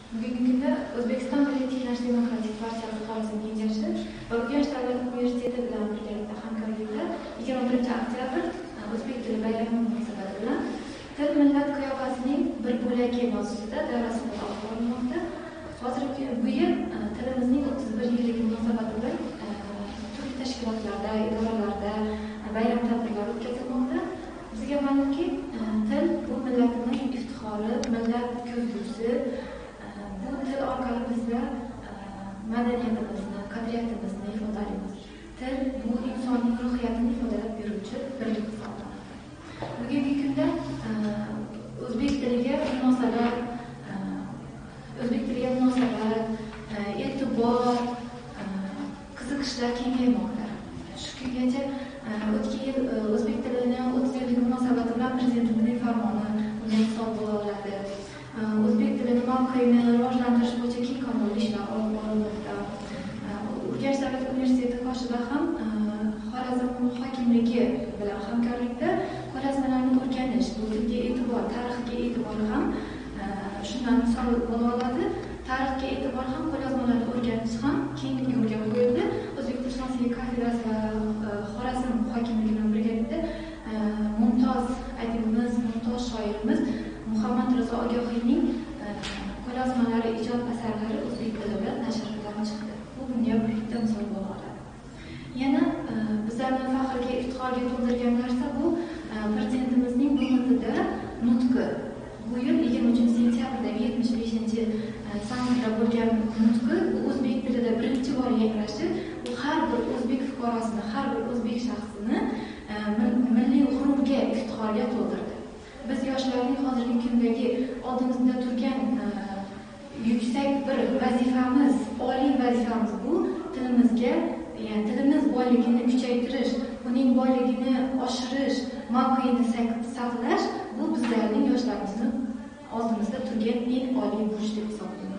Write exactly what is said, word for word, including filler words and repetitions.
Bugungi kunda O'zbekiston Milliy tiklash demokratik partiyasi Xorazm kengashi va Urganch davlat universiteti bilan birgalikda hamkorlikda yigirma birinchi oktyabr o'zbek tili bayrami munosabati bilan til millat qiyofasining bir bo'lagi mavzusida davra suhbati olib borilmoqda. Hozirgi bu yil tilimizning o'ttiz bir yilligi munosabati bilan turli tashkilotlarda, idoralarda bayram tadbirlari o'tkazilmoqda. Bizga ma'lumki, til bu millatimiz iftixori, millat ko'zgusi. Bu til orqali bizlar madaniyatimizni, qadriyatimizni ifodalaymiz. Til bu insonning ruhiyatini ifodalab beruvchi birlik hisoblanadi. Bugungi kunda o'zbek tiliga munosabat, o'zbek tiliga munosabat, e'tibor, qiziqishlar kengaymoqda. Shu kungacha o'tgan yil o'zbek tilini o'ttiz yillik munosabati bilan prezidentimizning farmoni unga hisob bo'la oladi. O'zbek tilini mavqeini rivojlantirish bo'yicha keng qamrovli ishlar olib borilmoqda. Urganch davlat universiteti qoshida ham Xorazm hokimligi bilan hamkorlikda ko'rgazmalarni o'rganish, bu tilga e'tibor, tarixga e'tibor ham shundan misol bo'la oladi. Tarixga e'tibor ham, ko'rgazmalarni o'rganish ham keng yo'lga qo'yildi. O'zbek tilshunosligi kafedrasi va Xorazm hokimligi bilan birgalikda mumtoz adibimiz, mumtoz shoirimiz Muhammad Rizo Ogaxiyning ko'rgazmalari, ijod asarlari o'zbek tilida nashrdan chiqdi. Bu bunga bitta misol bo'la oladi. Yana bizlarni faxrga, iftixorga to'ldirgan narsa bu prezidentimizning B M Tda nutqi. Bu yil yigirma uchinchi sentyabrda yetmish beshinchi sammitda bo'lgan nutqi o'zbek tilida birinchi bor yangrashi, bu har bir o'zbek fuqarosini, har bir o'zbek shaxsini milliy g'ururga, iftixorga to'ldirdi. Biz yoshlarning hozirgi kundagi oldimizda turgan yuksak bir vazifamiz, oliy vazifamiz bu tilimizga, ya'ni tilimiz boyligini kuchaytirish, uning boyligini oshirish, mavqeini saqlash bu bizlarning yoshlarimizni oldimizda turgan eng oliy burch deb hisoblaymiz.